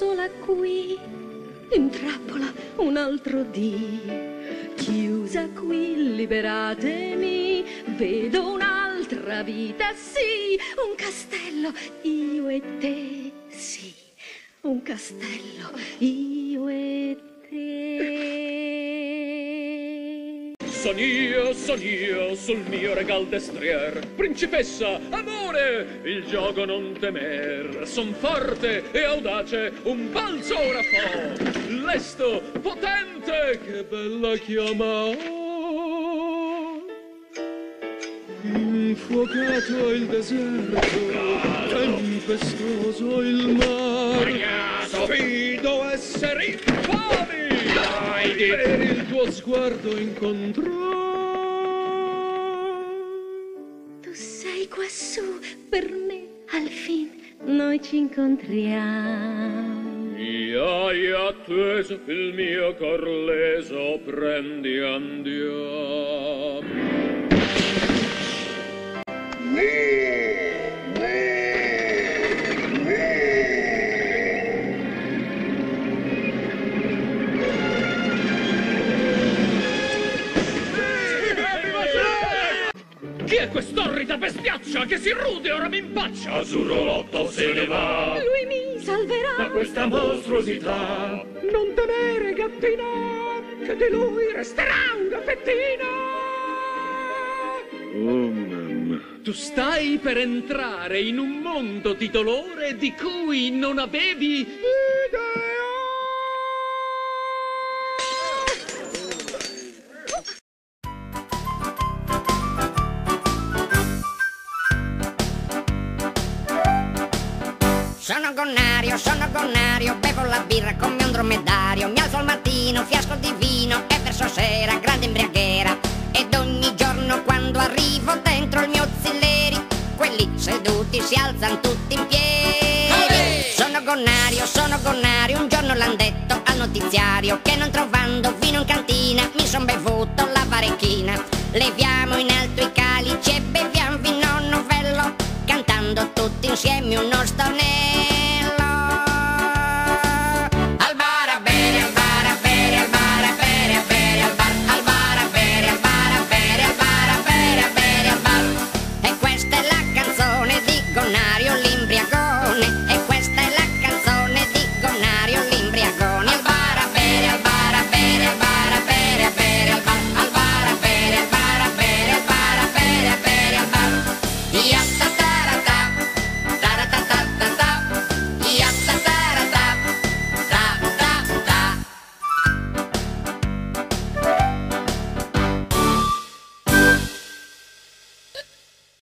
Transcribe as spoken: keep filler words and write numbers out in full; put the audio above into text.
sola qui, in trappola un altro dì, chiusa qui, liberatemi, vedo un'altra vita, sì, un castello, io e te, sì, un castello, io e te. Son io, son io, sul mio regal destrier, principessa, amore, il gioco non temer, son forte e audace, un balzo ora fo, lesto, potente, che bella chiama. Infuocato il deserto, tempestoso il mar, sfido esseri infami per il tuo sguardo incontrò. Tu sei quassù, per me al fin noi ci incontriamo. Mi hai atteso, il mio cor leso, prendi andiamo. Chi è quest'orrida bestiaccia che si rude ora mi impaccia? Azzurrolotto se ne va, Lui mi salverà da questa mostruosità. Non temere, gattina, che di lui resterà una fettina. Oh, mamma. Tu stai per entrare in un mondo di dolore di cui non avevi idea. Sono gonnario, sono gonnario, bevo la birra come un dromedario, mi alzo al mattino, fiasco di vino e verso sera, grande imbriaghera. Ed ogni giorno quando arrivo dentro il mio Zilleri, quelli seduti si alzano tutti in piedi. Sono gonnario, sono gonnario, un giorno l'han detto al notiziario che non trovando vino in cantina mi son bevuto la varechina. Leviamo in alto i